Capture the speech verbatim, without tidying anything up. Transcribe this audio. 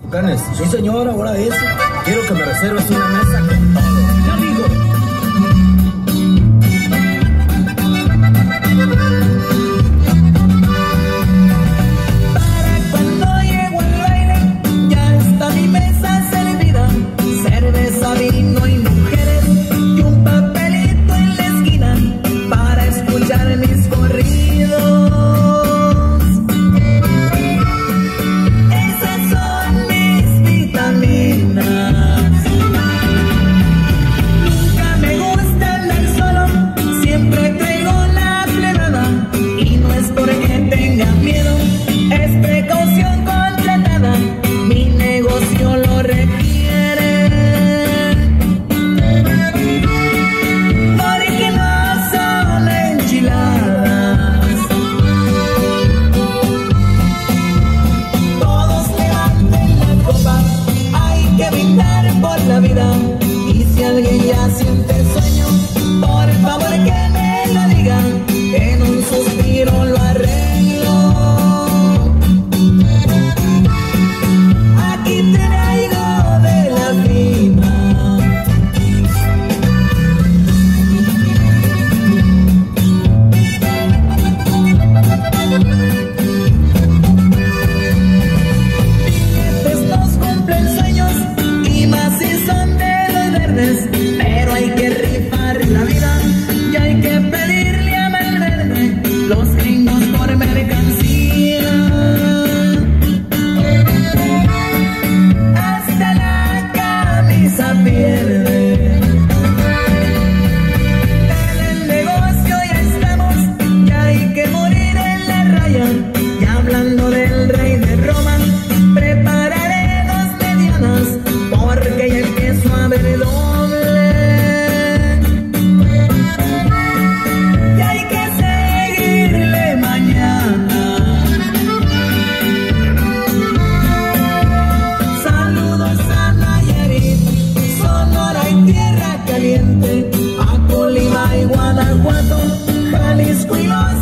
Canes, sí señor, ahora es. Quiero que me reserves una mesa con todo. Ya digo. Para cuando llego al baile, ya está mi mesa servida. Cerveza, vino y mujeres, y un papelito en la esquina para escuchar mis corridos. Esas son mis vitaminas. Nunca me gusta andar solo, siempre traigo la plebada. Y no es porque tenga miedo, es precaución contratada. Mi negocio lo requiere. Porque no son enchiladas. Todos levanten la copa, hay que brindar por la vida. Y si alguien ya siente sueño, por favor que me lo diga, en un suspiro lo arreglo. Aquí traigo de la fina. Billetes nos cumplen sueños, y más si son de los verdes. Pero hay que rifar la vida, y hay que pedirle a Malverde los gringos por mercancía. Hasta la camisa pierde. En el negocio ya estamos, ya hay que morir en la raya. Y hablando del rey de Roma, prepararé dos medianas, porque ya empiezo a ver doble. Y hay que seguirle mañana. Saludos a Nayarit, Sonora y Tierra Caliente, a Colima y Guanajuato, Jalisco y los